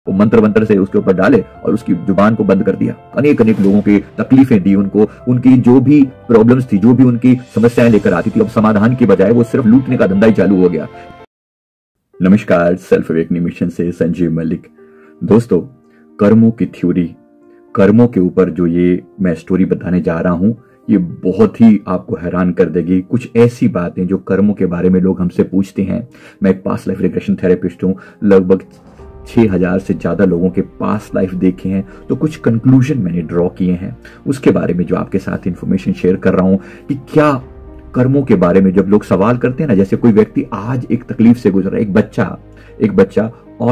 वो मंत्र मंत्र से उसके ऊपर डाले और उसकी जुबान को बंद कर दिया। अनेक अनेक लोगों की तकलीफें दी उनको, उनकी जो भी प्रॉब्लम्स थी, जो भी उनकी समस्याएं लेकर आती थी, अब समाधान की बजाय वो सिर्फ लूटने का धंधा ही चालू हो गया। नमस्कार, सेल्फ अवेकनिंग मिशन से संजीव मलिक। दोस्तों, कर्मों की थ्योरी, कर्मों के ऊपर जो ये मैं स्टोरी बताने जा रहा हूं, ये बहुत ही आपको हैरान कर देगी। कुछ ऐसी बातें जो कर्मों के बारे में लोग हमसे पूछते हैं। मैं एक पास्ट लाइफ रिग्रेशन थेरेपिस्ट हूं, लगभग 6000 से ज्यादा लोगों के पास्ट लाइफ देखे हैं, तो कुछ कंक्लूजन मैंने ड्रॉ किए हैं उसके बारे में जो आपके साथ इंफॉर्मेशन शेयर कर रहा हूं कि क्या कर्मों के बारे में जब लोग सवाल करते हैं ना, जैसे कोई व्यक्ति आज एक तकलीफ से गुजर रहा है, एक बच्चा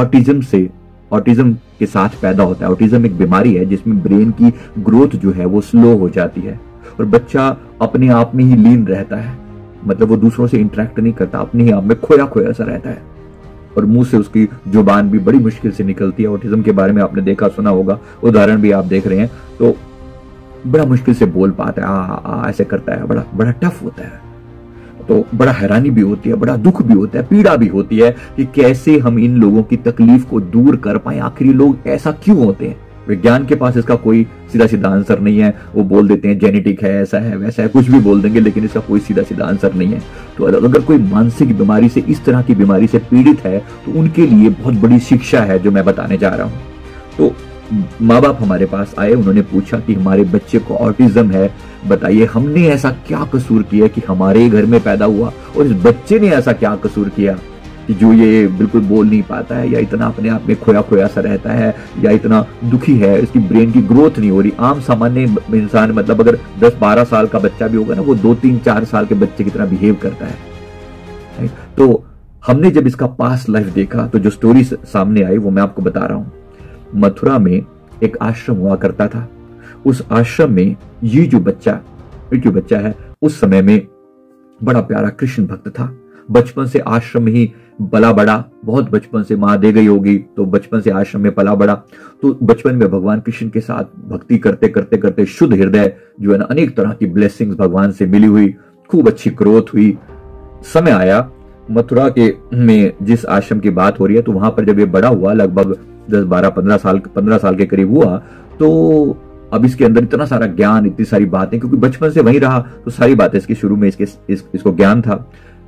ऑटिज्म के साथ पैदा होता है। ऑटिज्म एक बीमारी है जिसमें ब्रेन की ग्रोथ जो है वो स्लो हो जाती है और बच्चा अपने आप में ही लीन रहता है, मतलब वो दूसरों से इंटरेक्ट नहीं करता, अपने ही आप में खोया खोया सा रहता है और मुंह से उसकी जुबान भी बड़ी मुश्किल से निकलती है। ऑटिज्म के बारे में आपने देखा सुना होगा, उदाहरण भी आप देख रहे हैं, तो बड़ा मुश्किल से बोल पाता है, ऐसे करता है, बड़ा टफ होता है। तो बड़ा हैरानी भी होती है, बड़ा दुख भी होता है, पीड़ा भी होती है कि कैसे हम इन लोगों की तकलीफ को दूर कर पाए। आखिर लोग ऐसा क्यों होते हैं? विज्ञान के पास इसका कोई सीधा आंसर नहीं है। वो बोल देते हैं जेनेटिक है, ऐसा है, वैसा है, कुछ भी बोल देंगे, लेकिन इसका कोई सीधा आंसर नहीं है। तो अगर कोई मानसिक बीमारी से, इस तरह की बीमारी से पीड़ित है, तो उनके लिए बहुत बड़ी शिक्षा है जो मैं बताने जा रहा हूं। तो माँ बाप हमारे पास आए, उन्होंने पूछा कि हमारे बच्चे को ऑटिज्म है, बताइए हमने ऐसा क्या कसूर किया कि हमारे घर में पैदा हुआ, और इस बच्चे ने ऐसा क्या कसूर किया कि जो ये बिल्कुल बोल नहीं पाता है, या इतना अपने आप में खोया खोया सा रहता है, या इतना दुखी है, इसकी ब्रेन की ग्रोथ नहीं हो रही। आम सामान्य इंसान, मतलब अगर 10-12 साल का बच्चा भी होगा ना, वो 2-3-4 साल के बच्चे की तरह बिहेव करता है। तो हमने जब इसका पास्ट लाइफ देखा तो जो स्टोरी सामने आई वो मैं आपको बता रहा हूं। मथुरा में एक आश्रम हुआ करता था। उस आश्रम में ये जो बच्चा है, उस समय में बड़ा प्यारा कृष्ण भक्त था। बचपन से आश्रम में ही पला बड़ा, बहुत बचपन से मां दे गई होगी, तो बचपन से आश्रम में पला बड़ा। तो बचपन में भगवान कृष्ण के साथ भक्ति करते करते करते शुद्ध हृदय जो है ना, अनेक तरह की ब्लेसिंग्स भगवान से मिली हुई, खूब अच्छी ग्रोथ हुई। समय आया मथुरा के में जिस आश्रम की बात हो रही है, तो वहां पर जब ये बड़ा हुआ, लगभग 10-12-15 साल के करीब हुआ, तो अब इसके अंदर इतना सारा ज्ञान, इतनी सारी बातें, क्योंकि बचपन से वहीं रहा, तो सारी बातें इसके शुरू में इसको ज्ञान था।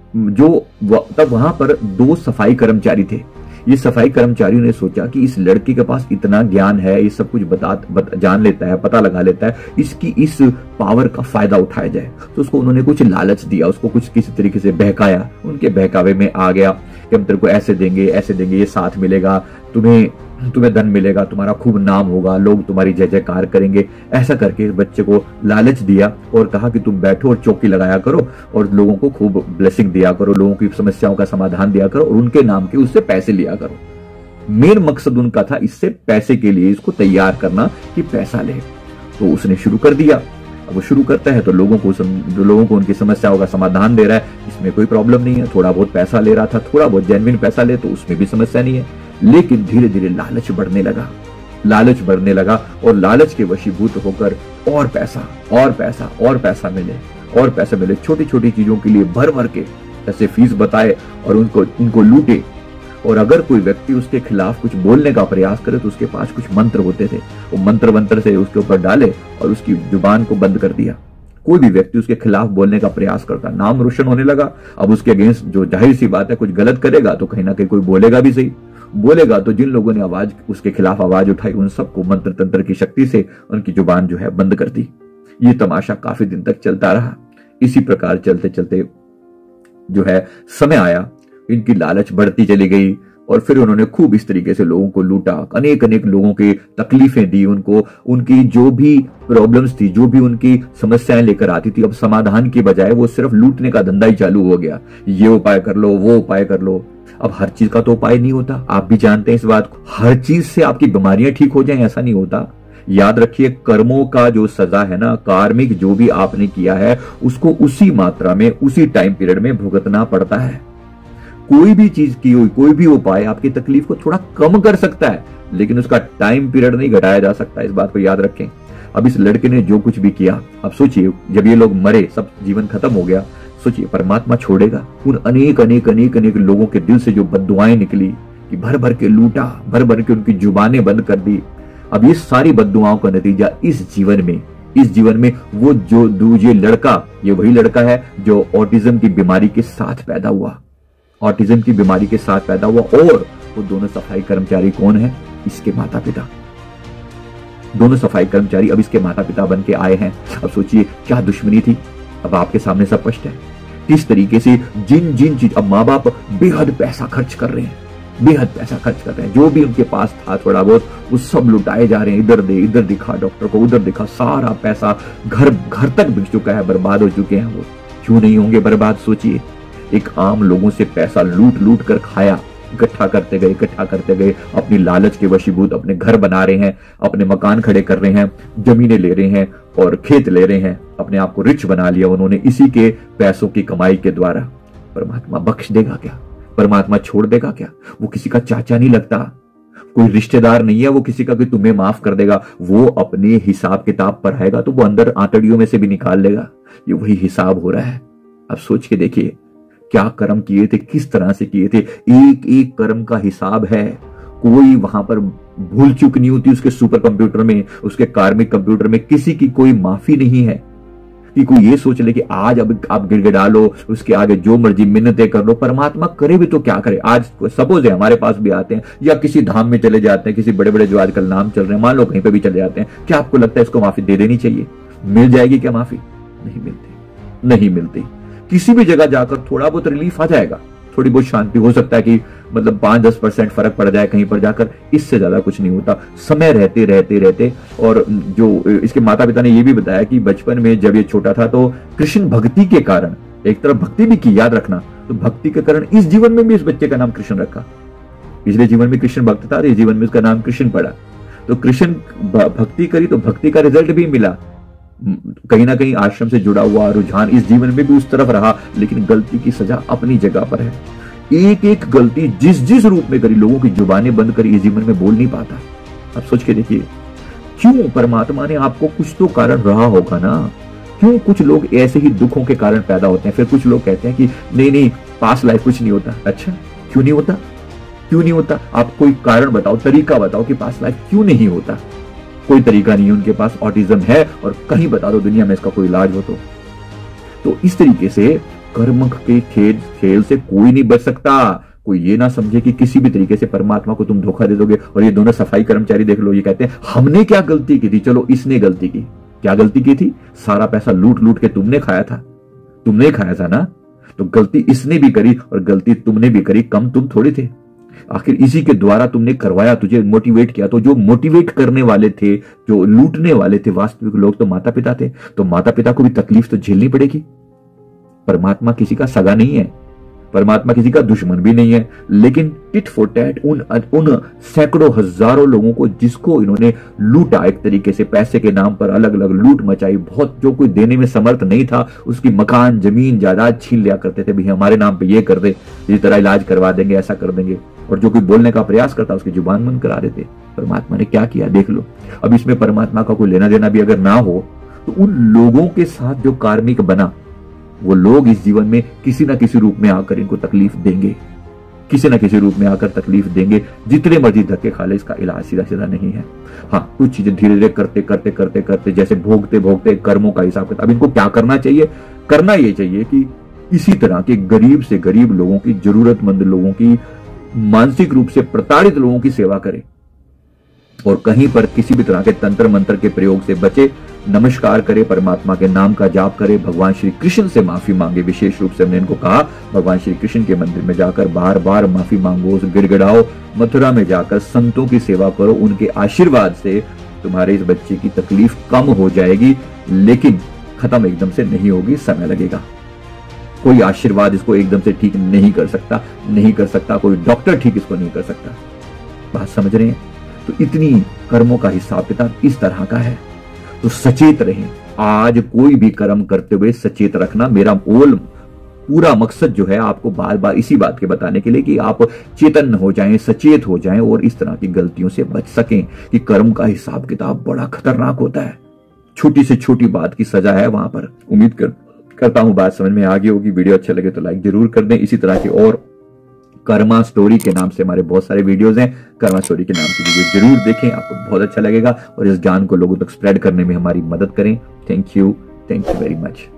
तब वहां पर 2 सफाई कर्मचारी थे। ये सफाई कर्मचारियों ने सोचा कि इस लड़के के पास इतना ज्ञान है, ये सब कुछ जान लेता है, पता लगा लेता है, इसकी इस पावर का फायदा उठाया जाए। तो उसको उन्होंने कुछ लालच दिया, उसको कुछ किसी तरीके से बहकाया, उनके बहकावे में आ गया कि हम तेरे को ऐसे देंगे, ये साथ मिलेगा, तुम्हें धन मिलेगा, तुम्हारा खूब नाम होगा, लोग तुम्हारी जय जयकार करेंगे। ऐसा करके इस बच्चे को लालच दिया और कहा कि तुम बैठो और चौकी लगाया करो और लोगों को खूब ब्लेसिंग दिया करो, लोगों की समस्याओं का समाधान दिया करो और उनके नाम के उससे पैसे लिया करो। मेन मकसद उनका था इससे पैसे के लिए इसको तैयार करना कि पैसा ले। तो उसने शुरू कर दिया। अब वो शुरू करता है तो लोगों को उनकी समस्याओं का समाधान दे रहा है, इसमें कोई प्रॉब्लम नहीं है। थोड़ा बहुत पैसा ले रहा था, थोड़ा बहुत जेन्युइन पैसा ले तो उसमें भी समस्या नहीं है। लेकिन धीरे धीरे लालच बढ़ने लगा और लालच के वशीभूत होकर और पैसा मिले, छोटी छोटी चीजों के लिए भर के ऐसे फीस बताए और उनको लूटे। और अगर कोई व्यक्ति उसके खिलाफ कुछ बोलने का प्रयास करे तो उसके पास कुछ मंत्र होते थे, वो मंत्र से उसके ऊपर डाले और उसकी जुबान को बंद कर दिया। कोई भी व्यक्ति उसके खिलाफ बोलने का प्रयास करता, नाम रोशन होने लगा। अब उसके अगेंस्ट जो जाहिर सी बात है, कुछ गलत करेगा तो कहीं ना कहीं कोई बोलेगा भी सही, बोलेगा तो जिन लोगों ने उसके खिलाफ आवाज उठाई, उन सबको मंत्र तंत्र की शक्ति से उनकी जुबान जो है बंद कर दी। ये तमाशा काफी दिन तक चलता रहा। इसी प्रकार चलते चलते जो है समय आया, इनकी लालच बढ़ती चली गई और फिर उन्होंने खूब इस तरीके से लोगों को लूटा, अनेक लोगों की तकलीफें दी उनको, उनकी जो भी प्रॉब्लम्स थी, जो भी उनकी समस्याएं लेकर आती थी, अब समाधान की बजाय वो सिर्फ लूटने का धंधा ही चालू हो गया। ये उपाय कर लो, वो उपाय कर लो। अब हर चीज का तो उपाय नहीं होता, आप भी जानते हैं इस बात को। हर चीज से आपकी बीमारियां ठीक हो जाएं ऐसा नहीं होता। याद रखिए, कर्मों का जो सजा है ना, कार्मिक जो भी आपने किया है उसको उसी मात्रा में, उसी टाइम पीरियड में भुगतना पड़ता है। कोई भी चीज की हुई, कोई भी उपाय आपकी तकलीफ को थोड़ा कम कर सकता है, लेकिन उसका टाइम पीरियड नहीं घटाया जा सकता। इस बात को याद रखें। अब इस लड़के ने जो कुछ भी किया, अब सोचिए जब ये लोग मरे, सब जीवन खत्म हो गया, सोचिए परमात्मा छोड़ेगा उन अनेक लोगों के दिल से जो बद्दुआएं निकली, कि भर भर के लूटा, भर भर के उनकी जुबानें बंद कर दी। अब ये सारी बद्दुआओं का नतीजा इस जीवन में वो जो ये लड़का, ये वही लड़का है जो ऑटिज्म की बीमारी के साथ पैदा हुआ, ऑटिज्म की बीमारी के साथ पैदा हुआ। और वो दोनों सफाई कर्मचारी कौन है? इसके माता पिता। दोनों सफाई कर्मचारी अब इसके माता पिता बन के आए हैं। अब सोचिए क्या दुश्मनी थी, अब आपके सामने सब स्पष्ट है। किस तरीके से जिन चीज, अब माँ बाप बेहद पैसा खर्च कर रहे हैं, बेहद पैसा खर्च कर रहे हैं, जो भी उनके पास था थोड़ा बहुत वो सब लुटाए जा रहे हैं। इधर दे, इधर दिखा डॉक्टर को, उधर दिखा, सारा पैसा घर तक बिक चुका है, बर्बाद हो चुके हैं। वो क्यों नहीं होंगे बर्बाद? सोचिए, एक आम लोगों से पैसा लूट कर खाया, इकट्ठा करते गए, अपनी लालच के वशीभूत अपने घर बना रहे हैं, अपने मकान खड़े कर रहे हैं, जमीनें ले रहे हैं और खेत ले रहे हैं, अपने आप को रिच बना लिया उन्होंने इसी के पैसों की कमाई के द्वारा। परमात्मा बख्श देगा क्या? परमात्मा छोड़ देगा क्या? वो किसी का चाचा नहीं लगता, कोई रिश्तेदार नहीं है वो किसी का कि तुम्हें माफ कर देगा। वो अपने हिसाब किताब पर आएगा तो वो अंदर आंतड़ियों में से भी निकाल लेगा। ये वही हिसाब हो रहा है। अब सोच के देखिए क्या कर्म किए थे, किस तरह से किए थे, एक एक कर्म का हिसाब है। कोई वहां पर भूल चूक नहीं होती उसके सुपर कंप्यूटर में, उसके कार्मिक कंप्यूटर में किसी की कोई माफी नहीं है कि कोई ये सोच ले कि आज अब आप गिड़गिड़ा लो, उसके आगे जो मर्जी मिन्नतें कर लो। परमात्मा करे भी तो क्या करे? आज सपोज है हमारे पास भी आते हैं या किसी धाम में चले जाते हैं, किसी बड़े बड़े जो आजकल नाम चल रहे हैं, मान लो कहीं पे भी चले जाते हैं, क्या आपको लगता है इसको माफी दे देनी चाहिए? मिल जाएगी क्या माफी? नहीं मिलती। किसी भी जगह जाकर थोड़ा बहुत रिलीफ आ जाएगा, थोड़ी बहुत शांति हो सकता है कि मतलब 5-10% फर्क पड़ जाए कहीं पर जाकर, इससे ज्यादा कुछ नहीं होता। समय रहते। और जो इसके माता पिता ने ये भी बताया कि बचपन में जब ये छोटा था तो कृष्ण भक्ति के कारण, एक तरफ भक्ति भी की, याद रखना, तो भक्ति के कारण इस जीवन में भी इस बच्चे का नाम कृष्ण रखा। पिछले जीवन में कृष्ण भक्त था, इस जीवन में उसका नाम कृष्ण पड़ा। तो कृष्ण भक्ति करी तो भक्ति का रिजल्ट भी मिला। कहीं ना कहीं आश्रम से जुड़ा हुआ रुझान इस जीवन में भी उस तरफ रहा, लेकिन गलती की सजा अपनी जगह पर है। एक एक गलती जिस रूप में करी, लोगों की जुबानें बंद करी, इस जीवन में बोल नहीं पाता। अब सोच के देखिए, क्यों परमात्मा ने आपको कुछ तो कारण रहा होगा ना। क्यों कुछ लोग ऐसे ही दुखों के कारण पैदा होते हैं, फिर कुछ लोग कहते हैं कि नहीं पास्ट लाइफ कुछ नहीं होता। अच्छा, क्यों नहीं होता? आप कोई कारण बताओ, तरीका बताओ कि पास्ट लाइफ क्यों नहीं होता। कोई तरीका नहीं है उनके पास, ऑटिज्म है और कहीं बता दो दुनिया में इसका कोई इलाज हो तो इस तरीके से कर्म के खेल से कोई नहीं बच सकता। कोई ये ना समझे कि किसी भी तरीके से परमात्मा को तुम धोखा दे दोगे। और ये दोनों सफाई कर्मचारी देख लो, ये कहते हैं हमने क्या गलती की थी? चलो इसने गलती की, क्या गलती की थी? सारा पैसा लूट के तुमने खाया था ना, तो गलती इसने भी करी और गलती तुमने भी करी, कम तुम थोड़े थे। आखिर इसी के द्वारा तुमने करवाया, तुझे मोटिवेट किया। तो जो मोटिवेट करने वाले थे, जो लूटने वाले थे, वास्तविक लोग तो माता पिता थे। तो माता पिता को भी तकलीफ तो झेलनी पड़ेगी। परमात्मा किसी का सगा नहीं है, परमात्मा किसी का दुश्मन भी नहीं है, लेकिन टिट फॉर टैट उन सैकड़ों हजारों लोगों को जिसको इन्होंने लूटा, एक तरीके से पैसे के नाम पर अलग अलग लूट मचाई। बहुत जो कोई देने में समर्थ नहीं था उसकी मकान जमीन जायदाद छीन लिया करते थे, भैया हमारे नाम पे ये कर दे, इस तरह इलाज करवा देंगे, ऐसा कर देंगे। और जो कोई बोलने का प्रयास करता उसकी जुबान बंद करा देते। परमात्मा ने क्या किया देख लो। अब इसमें परमात्मा का कोई लेना देना भी अगर ना हो तो उन लोगों के साथ जो कार्मिक बना, वो लोग इस जीवन में किसी ना किसी रूप में आकर इनको तकलीफ देंगे, किसी ना किसी रूप में आकर तकलीफ देंगे। जितने मर्जी धक्के खा ले, इसका इलाज सीधा नहीं है। हाँ, कुछ चीजें धीरे धीरे करते जैसे भोगते कर्मों का हिसाब किताब। अब इनको क्या करना चाहिए? करना ये चाहिए कि इसी तरह के गरीब से गरीब लोगों की, जरूरतमंद लोगों की, मानसिक रूप से प्रताड़ित लोगों की सेवा करे और कहीं पर किसी भी तरह के तंत्र मंत्र के प्रयोग से बचे। नमस्कार करे, परमात्मा के नाम का जाप करे, भगवान श्री कृष्ण से माफी मांगे। विशेष रूप से हमने इनको कहा भगवान श्री कृष्ण के मंदिर में जाकर बार बार माफी मांगो, गिड़गिड़ाओ। मथुरा में जाकर संतों की सेवा करो, उनके आशीर्वाद से तुम्हारे इस बच्चे की तकलीफ कम हो जाएगी, लेकिन खत्म एकदम से नहीं होगी, समय लगेगा। कोई आशीर्वाद इसको एकदम से ठीक नहीं कर सकता, कोई डॉक्टर ठीक इसको नहीं कर सकता। बात समझ रहे हैं? तो इतनी कर्मों का हिसाब किताब इस तरह का है। तो सचेत रहें। आज कोई भी कर्म करते हुए सचेत रखना। मेरा पूरा मकसद जो है आपको बार बार इसी बात के बताने के लिए कि आप चेतन हो जाएं, सचेत हो जाएं और इस तरह की गलतियों से बच सकें कि कर्म का हिसाब किताब बड़ा खतरनाक होता है। छोटी से छोटी बात की सजा है वहां पर। उम्मीद करता हूं बात समझ में आ गई होगी। वीडियो अच्छा लगे तो लाइक जरूर कर दें। इसी तरह के और कर्मा स्टोरी के नाम से हमारे बहुत सारे वीडियोस हैं। कर्मा स्टोरी के नाम की वीडियो जरूर देखें, आपको बहुत अच्छा लगेगा और इस ज्ञान को लोगों तक स्प्रेड करने में हमारी मदद करें। Thank you very much.